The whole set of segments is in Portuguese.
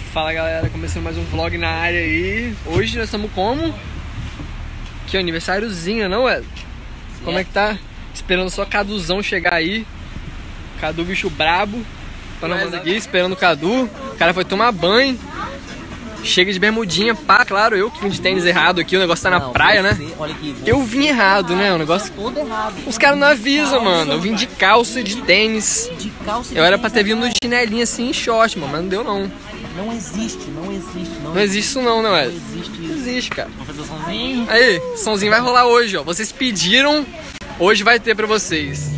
Fala galera, começando mais um vlog na área aí. Hoje nós estamos como? Que aniversáriozinho, não é? Como é que tá? Esperando só Caduzão chegar aí. Cadu, bicho brabo. Pra nós aqui, esperando o Cadu. O cara foi tomar banho. Chega de bermudinha, pá, claro, eu que vim de tênis errado aqui, o negócio tá na praia, né? Olha aqui, Eu vim errado, né? O negócio. todo errado. Os caras não avisam, mano. Eu vim de calça, de tênis. De calça. Eu era pra ter vindo de chinelinha assim em short, mano, mas não deu não. Não existe, não existe. Não existe isso não, né, Não velho? existe Não isso. existe, cara. Vamos fazer o somzinho? Aí, somzinho vai rolar hoje, ó. Vocês pediram, hoje vai ter pra vocês.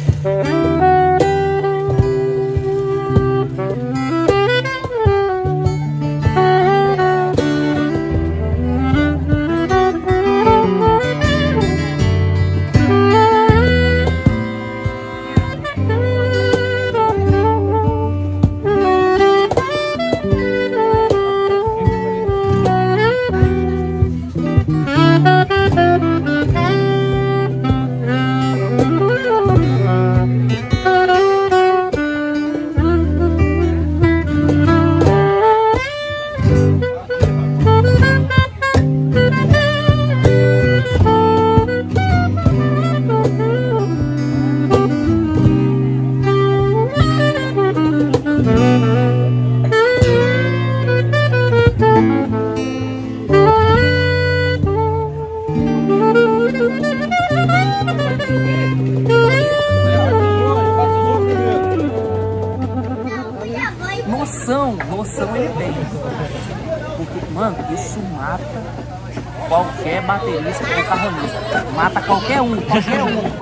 Noção ele tem. Porque, mano, isso mata qualquer baterista ou carronista. Mata qualquer um, qualquer um.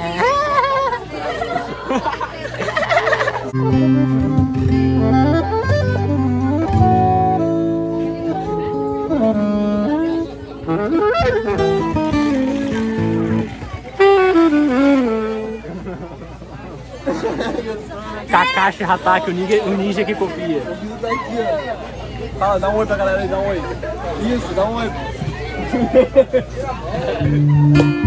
Kakashi Hatake, o ninja que copia. Fala, dá um oi pra galera aí, dá um oi. Isso, dá um oi.